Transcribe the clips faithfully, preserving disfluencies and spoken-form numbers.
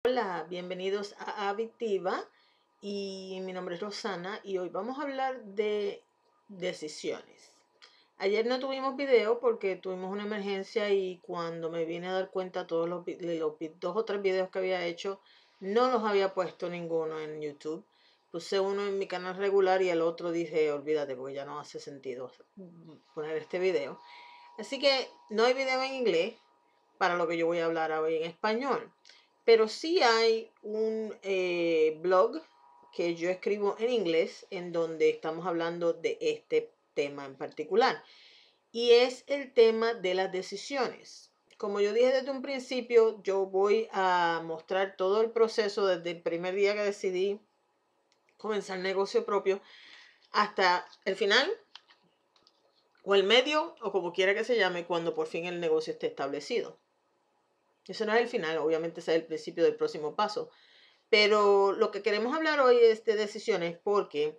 Hola, bienvenidos a Avitiva y mi nombre es Rosana y hoy vamos a hablar de decisiones. Ayer no tuvimos video porque tuvimos una emergencia y cuando me vine a dar cuenta todos los, vi- de los vi- dos o tres videos que había hecho no los había puesto ninguno en YouTube. Puse uno en mi canal regular y el otro dije, olvídate porque ya no hace sentido poner este video. Así que no hay video en inglés para lo que yo voy a hablar hoy en español. Pero sí hay un eh, blog que yo escribo en inglés en donde estamos hablando de este tema en particular. Y es el tema de las decisiones. Como yo dije desde un principio, yo voy a mostrar todo el proceso desde el primer día que decidí comenzar el negocio propio hasta el final o el medio o como quiera que se llame cuando por fin el negocio esté establecido. Eso no es el final, obviamente ese es el principio del próximo paso. Pero lo que queremos hablar hoy es de decisiones porque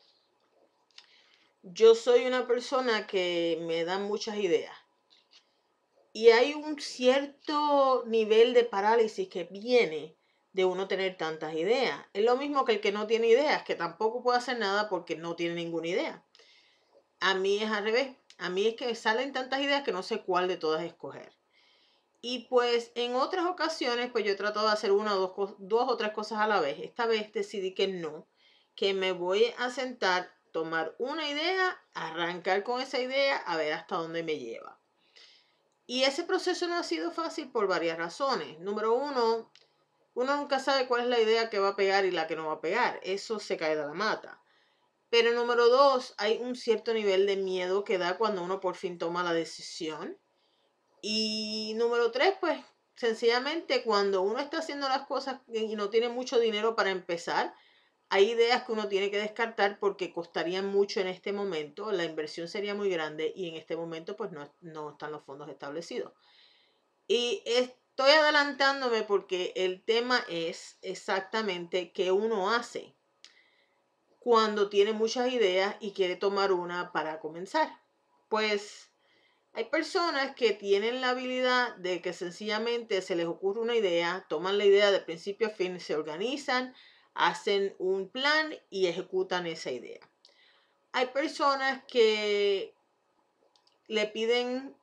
yo soy una persona que me dan muchas ideas. Y hay un cierto nivel de parálisis que viene de uno tener tantas ideas. Es lo mismo que el que no tiene ideas, que tampoco puede hacer nada porque no tiene ninguna idea. A mí es al revés. A mí es que me salen tantas ideas que no sé cuál de todas escoger. Y pues en otras ocasiones, pues yo he tratado de hacer una o dos, dos o tres cosas a la vez. Esta vez decidí que no, que me voy a sentar, tomar una idea, arrancar con esa idea, a ver hasta dónde me lleva. Y ese proceso no ha sido fácil por varias razones. Número uno, uno nunca sabe cuál es la idea que va a pegar y la que no va a pegar. Eso se cae de la mata. Pero número dos, hay un cierto nivel de miedo que da cuando uno por fin toma la decisión. Y número tres, pues sencillamente cuando uno está haciendo las cosas y no tiene mucho dinero para empezar, hay ideas que uno tiene que descartar porque costarían mucho en este momento, la inversión sería muy grande y en este momento pues no, no están los fondos establecidos. Y estoy adelantándome porque el tema es exactamente qué uno hace cuando tiene muchas ideas y quiere tomar una para comenzar. Pues hay personas que tienen la habilidad de que sencillamente se les ocurre una idea, toman la idea de principio a fin, se organizan, hacen un plan y ejecutan esa idea. Hay personas que le piden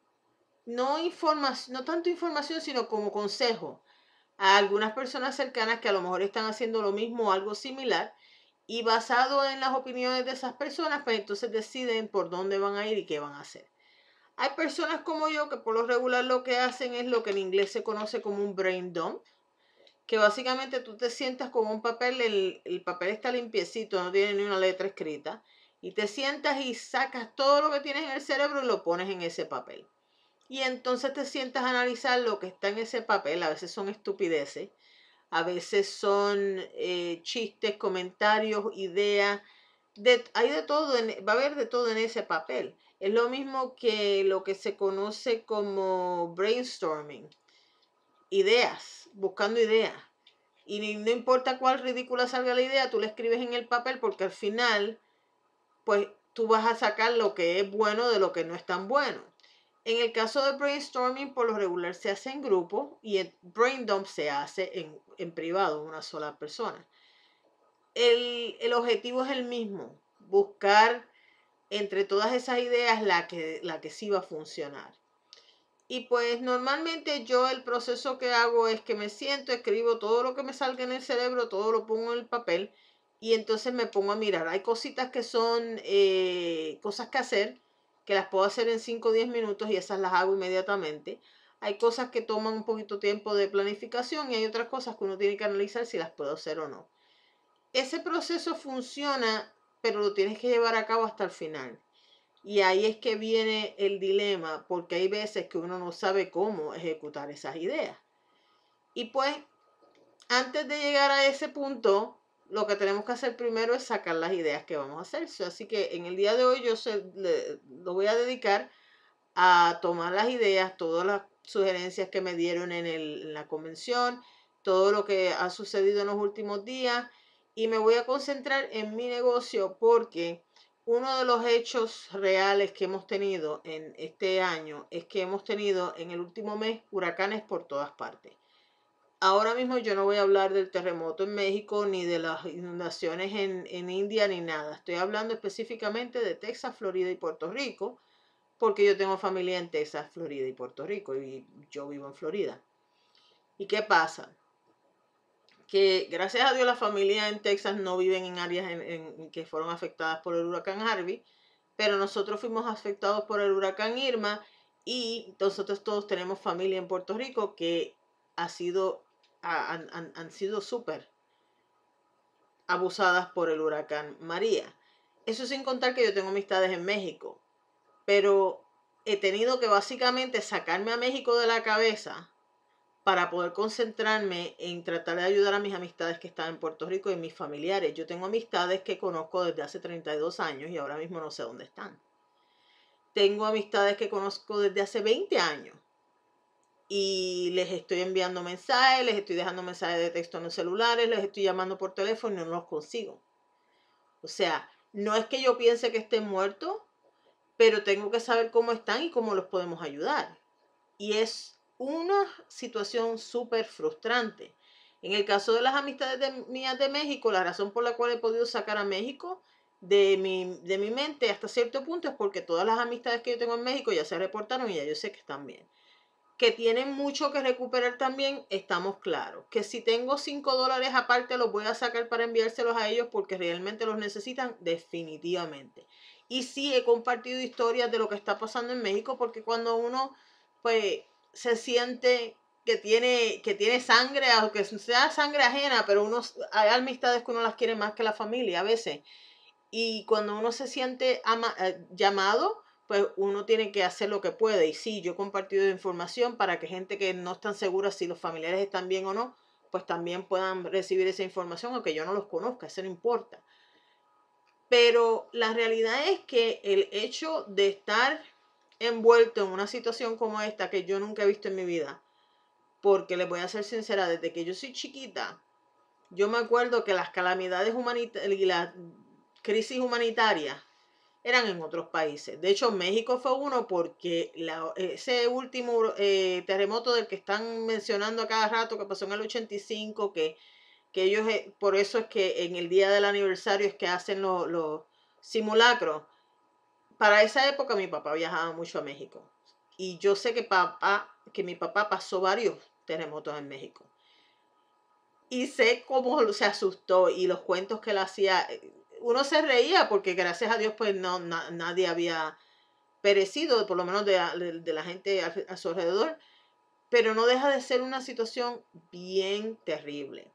no información, no tanto información, sino como consejo a algunas personas cercanas que a lo mejor están haciendo lo mismo o algo similar y basado en las opiniones de esas personas, pues entonces deciden por dónde van a ir y qué van a hacer. Hay personas como yo que por lo regular lo que hacen es lo que en inglés se conoce como un brain dump, que básicamente tú te sientas con un papel, el, el papel está limpiecito, no tiene ni una letra escrita, y te sientas y sacas todo lo que tienes en el cerebro y lo pones en ese papel. Y entonces te sientas a analizar lo que está en ese papel, a veces son estupideces, a veces son eh, chistes, comentarios, ideas, de, hay de todo, en, va a haber de todo en ese papel. Es lo mismo que lo que se conoce como brainstorming, ideas, buscando ideas. Y no importa cuál ridícula salga la idea, tú la escribes en el papel porque al final, pues tú vas a sacar lo que es bueno de lo que no es tan bueno. En el caso de brainstorming, por lo regular se hace en grupo y el brain dump se hace en, en privado, una sola persona. El, el objetivo es el mismo, buscar entre todas esas ideas la que, la que sí va a funcionar. Y pues normalmente yo el proceso que hago es que me siento, escribo todo lo que me salga en el cerebro, todo lo pongo en el papel y entonces me pongo a mirar. Hay cositas que son eh, cosas que hacer, que las puedo hacer en cinco o diez minutos y esas las hago inmediatamente. Hay cosas que toman un poquito tiempo de planificación y hay otras cosas que uno tiene que analizar si las puedo hacer o no. Ese proceso funciona, pero lo tienes que llevar a cabo hasta el final. Y ahí es que viene el dilema, porque hay veces que uno no sabe cómo ejecutar esas ideas. Y pues, antes de llegar a ese punto, lo que tenemos que hacer primero es sacar las ideas que vamos a hacer. Así que en el día de hoy yo se, le, lo voy a dedicar a tomar las ideas, todas las sugerencias que me dieron en, el, en la convención, todo lo que ha sucedido en los últimos días y me voy a concentrar en mi negocio porque uno de los hechos reales que hemos tenido en este año es que hemos tenido en el último mes huracanes por todas partes. ahora mismo yo no voy a hablar del terremoto en México, ni de las inundaciones en, en India, ni nada. Estoy hablando específicamente de Texas, Florida y Puerto Rico, porque yo tengo familia en Texas, Florida y Puerto Rico, y yo vivo en Florida. ¿Y qué pasa? Que gracias a Dios la familia en Texas no viven en áreas en, en, que fueron afectadas por el huracán Harvey, pero nosotros fuimos afectados por el huracán Irma y nosotros todos tenemos familia en Puerto Rico que ha sido, han, han, han sido súper abusadas por el huracán María. Eso sin contar que yo tengo amistades en México, pero he tenido que básicamente sacarme a México de la cabeza para poder concentrarme en tratar de ayudar a mis amistades que están en Puerto Rico y mis familiares. Yo tengo amistades que conozco desde hace treinta y dos años y ahora mismo no sé dónde están. Tengo amistades que conozco desde hace veinte años y les estoy enviando mensajes, les estoy dejando mensajes de texto en los celulares, les estoy llamando por teléfono y no los consigo. O sea, no es que yo piense que estén muertos, pero tengo que saber cómo están y cómo los podemos ayudar. Y es una situación súper frustrante. En el caso de las amistades de, mías de México, la razón por la cual he podido sacar a México de mi, de mi mente hasta cierto punto es porque todas las amistades que yo tengo en México ya se reportaron y ya yo sé que están bien. Que tienen mucho que recuperar también, estamos claros. Que si tengo cinco dólares aparte, los voy a sacar para enviárselos a ellos porque realmente los necesitan, definitivamente. Y sí he compartido historias de lo que está pasando en México porque cuando uno pues se siente que tiene, que tiene sangre, aunque sea sangre ajena, pero uno, hay amistades que uno las quiere más que la familia a veces. Y cuando uno se siente ama, eh, llamado, pues uno tiene que hacer lo que puede. Y sí, yo he compartido información para que gente que no están segura si los familiares están bien o no, pues también puedan recibir esa información, aunque yo no los conozca, eso no importa. Pero la realidad es que el hecho de estar envuelto en una situación como esta que yo nunca he visto en mi vida, porque les voy a ser sincera, desde que yo soy chiquita, yo me acuerdo que las calamidades humanitarias y las crisis humanitarias eran en otros países. De hecho, México fue uno porque la, ese último eh, terremoto del que están mencionando a cada rato, que pasó en el ochenta y cinco, que, que ellos, por eso es que en el día del aniversario es que hacen los, los simulacros. Para esa época mi papá viajaba mucho a México. Y yo sé que, papá, que mi papá pasó varios terremotos en México. Y sé cómo se asustó y los cuentos que él hacía. Uno se reía porque gracias a Dios pues no, na, nadie había perecido, por lo menos de, de, de la gente a, a su alrededor. Pero no deja de ser una situación bien terrible.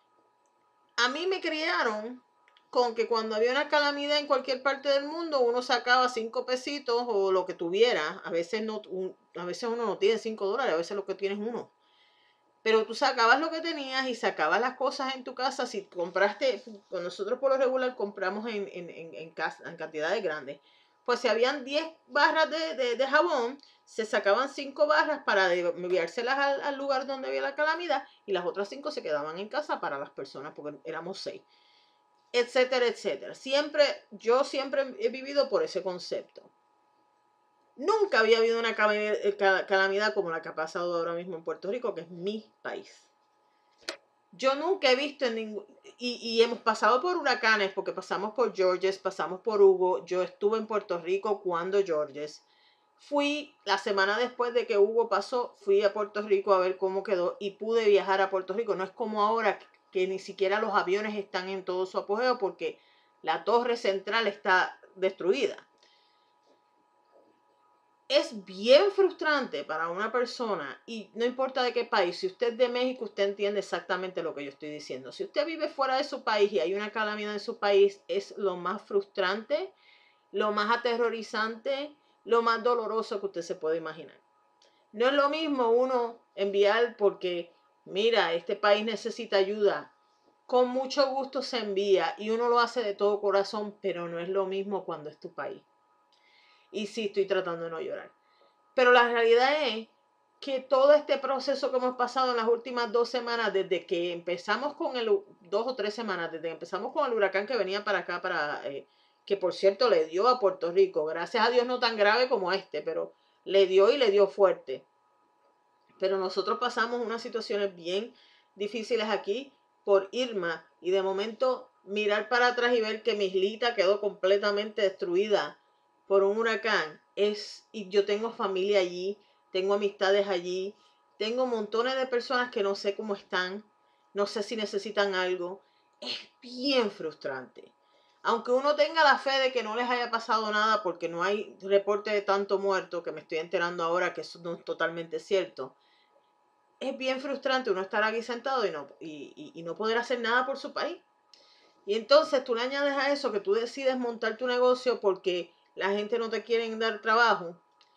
A mí me criaron con que cuando había una calamidad en cualquier parte del mundo, uno sacaba cinco pesitos o lo que tuviera. A veces, no, un, a veces uno no tiene cinco dólares, a veces lo que tiene es uno. Pero tú sacabas lo que tenías y sacabas las cosas en tu casa. Si compraste, pues nosotros por lo regular compramos en, en, en, en, casa, en cantidades grandes. Pues si habían diez barras de, de, de jabón, se sacaban cinco barras para enviárselas al, al lugar donde había la calamidad y las otras cinco se quedaban en casa para las personas porque éramos seis, etcétera, etcétera. Siempre, yo siempre he vivido por ese concepto. Nunca había habido una calamidad como la que ha pasado ahora mismo en Puerto Rico, que es mi país. Yo nunca he visto en ningún... Y, y hemos pasado por huracanes, porque pasamos por Georges, pasamos por Hugo. Yo estuve en Puerto Rico cuando Georges. Fui la semana después de que Hugo pasó, fui a Puerto Rico a ver cómo quedó y pude viajar a Puerto Rico. No es como ahora que, que ni siquiera los aviones están en todo su apogeo porque la torre central está destruida. Es bien frustrante para una persona, y no importa de qué país, si usted es de México, usted entiende exactamente lo que yo estoy diciendo. Si usted vive fuera de su país y hay una calamidad en su país, es lo más frustrante, lo más aterrorizante, lo más doloroso que usted se puede imaginar. No es lo mismo uno enviar porque, mira, este país necesita ayuda. Con mucho gusto se envía y uno lo hace de todo corazón, pero no es lo mismo cuando es tu país. Y sí, estoy tratando de no llorar. Pero la realidad es que todo este proceso que hemos pasado en las últimas dos semanas, desde que empezamos con el, dos o tres semanas, desde que empezamos con el huracán que venía para acá, para eh, que por cierto le dio a Puerto Rico, gracias a Dios no tan grave como este, pero le dio y le dio fuerte. Pero nosotros pasamos unas situaciones bien difíciles aquí por Irma, y de momento mirar para atrás y ver que mi islita quedó completamente destruida por un huracán, es, y yo tengo familia allí, tengo amistades allí, tengo montones de personas que no sé cómo están, no sé si necesitan algo, es bien frustrante. Aunque uno tenga la fe de que no les haya pasado nada porque no hay reporte de tanto muerto, que me estoy enterando ahora que eso no es totalmente cierto, es bien frustrante uno estar aquí sentado y no, y, y, y no poder hacer nada por su país. Y entonces tú le añades a eso que tú decides montar tu negocio porque la gente no te quiere dar trabajo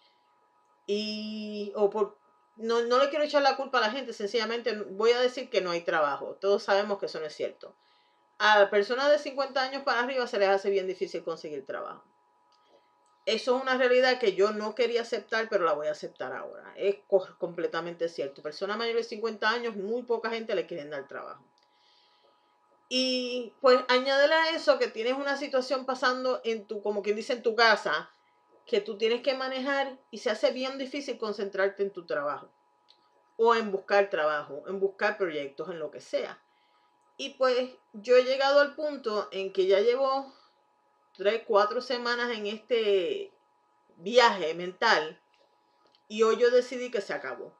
y o por no, no le quiero echar la culpa a la gente, sencillamente voy a decir que no hay trabajo. Todos sabemos que eso no es cierto. A personas de cincuenta años para arriba se les hace bien difícil conseguir trabajo. Eso es una realidad que yo no quería aceptar, pero la voy a aceptar ahora. Es completamente cierto. Personas mayores de cincuenta años, muy poca gente le quieren dar trabajo. Y pues añádele a eso que tienes una situación pasando en tu, como quien dice, en tu casa, que tú tienes que manejar y se hace bien difícil concentrarte en tu trabajo. O en buscar trabajo, en buscar proyectos, en lo que sea. Y pues yo he llegado al punto en que ya llevo tres, cuatro semanas en este viaje mental y hoy yo decidí que se acabó.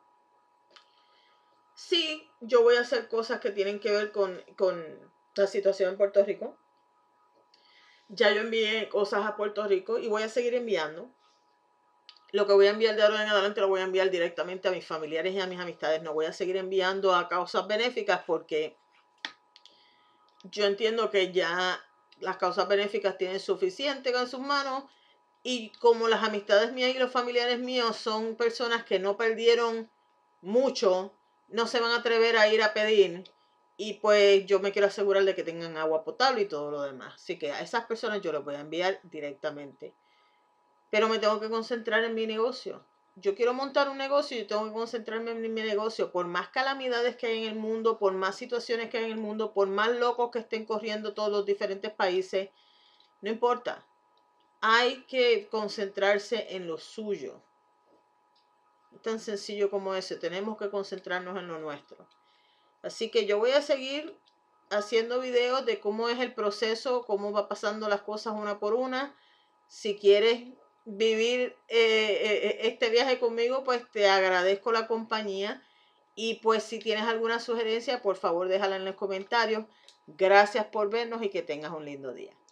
Sí, yo voy a hacer cosas que tienen que ver con, con la situación en Puerto Rico. Ya yo envié cosas a Puerto Rico y voy a seguir enviando. Lo que voy a enviar de ahora en adelante lo voy a enviar directamente a mis familiares y a mis amistades. No voy a seguir enviando a causas benéficas porque yo entiendo que ya las causas benéficas tienen suficiente en sus manos. Y como las amistades mías y los familiares míos son personas que no perdieron mucho, no se van a atrever a ir a pedir. Y pues yo me quiero asegurar de que tengan agua potable y todo lo demás. Así que a esas personas yo les voy a enviar directamente. Pero me tengo que concentrar en mi negocio. Yo quiero montar un negocio y tengo que concentrarme en mi negocio. Por más calamidades que hay en el mundo, por más situaciones que hay en el mundo, por más locos que estén corriendo todos los diferentes países, no importa. Hay que concentrarse en lo suyo. Tan sencillo como eso. Tenemos que concentrarnos en lo nuestro. Así que yo voy a seguir haciendo videos de cómo es el proceso, cómo va pasando las cosas una por una. Si quieres vivir eh, eh, este viaje conmigo, pues te agradezco la compañía. Y pues si tienes alguna sugerencia, por favor déjala en los comentarios. Gracias por vernos y que tengas un lindo día.